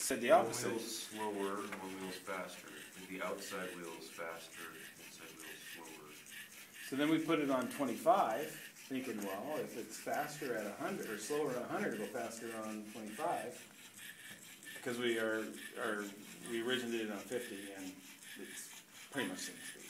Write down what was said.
said the One opposite. wheel's slower, one wheel's faster. The outside wheel's faster, inside wheel's slower. So then we put it on 25, thinking, well, if it's faster at 100 or slower at 100, it'll go faster on 25. Because we originated on 50, and it's pretty much the same speed.